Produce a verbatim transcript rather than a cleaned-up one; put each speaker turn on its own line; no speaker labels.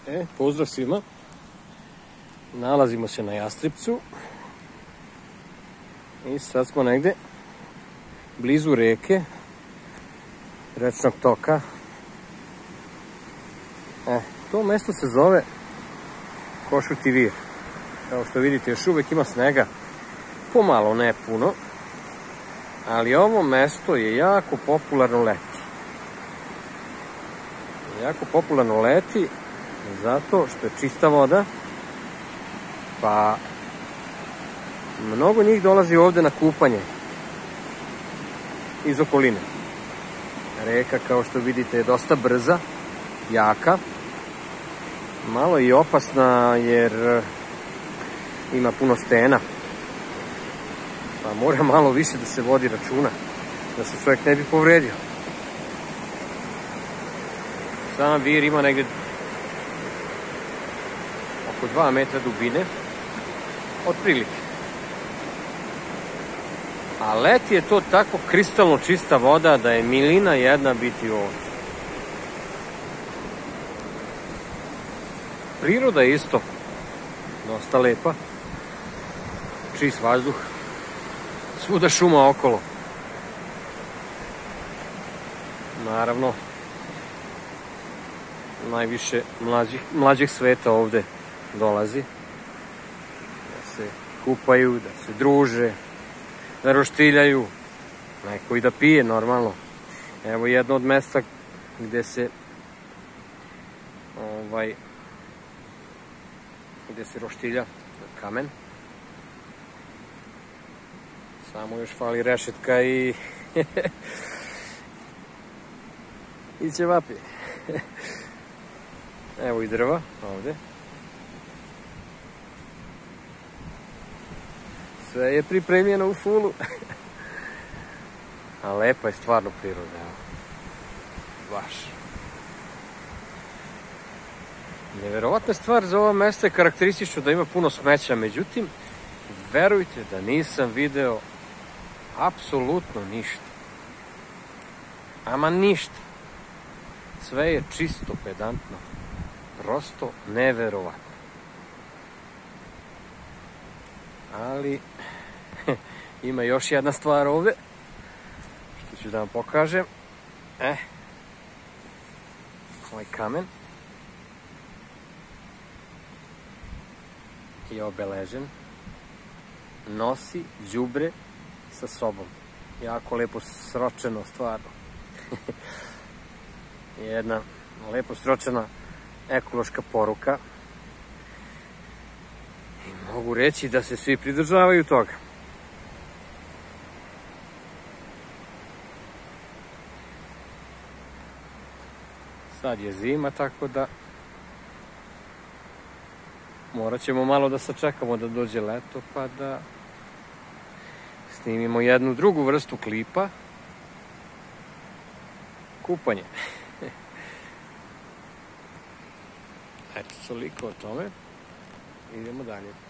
E, pozdrav svima. Nalazimo se na Jastrepcu. I sad smo negde blizu reke, rečnog toka. E, to mesto se zove Košuti vir. Kao što vidite, još uvek ima snega. Pomalo, ne puno. Ali ovo mesto je jako popularno leti. Jako popularno leti zato što je čista voda, pa mnogo njih dolazi ovde na kupanje iz okoline. Reka, kao što vidite, je dosta brza, jaka, malo i opasna jer ima puno stena, pa mora malo više da se vodi računa, da se čovjek ne bi povredio. Sam vir ima negde oko dva metra dubine, otprilike. A leti je to tako kristalno čista voda da je milina jedna biti ovdje. Priroda je isto dosta lepa, čist vazduh, svuda šuma okolo. Naravno, najviše mlađih, mlađih sveta ovde dolazi da se kupaju, da se druže, da roštiljaju, neko i da pije normalno. Evo jedno od mesta gde se ovaj gde se roštilja kamen. Samo još fali rešetka i i ćevapi. Evo i drva ovde. Sve je pripremljeno u fulu. A lepa je stvarno priroda, evo. Baš. Neverovatna stvar za ovo mesto je karakteristično da ima puno smeća, međutim, verujte da nisam video apsolutno ništa. Ama ništa. Sve je čisto, pedantno. Prosto neverovatno. Ali ima još jedna stvar ovde što ću da vam pokažem. E, ovaj kamen je obeležen, nosi đubre sa sobom. Jako lepo sročeno, stvarno. Jedna lepo sročena ekološka poruka. I mogu reći da se svi pridržavaju toga. Sad je zima, tako da morat ćemo malo da sačekamo da dođe leto, pa da snimimo jednu drugu vrstu klipa. Kupanje. Eto, toliko o tome. Idemo dalje.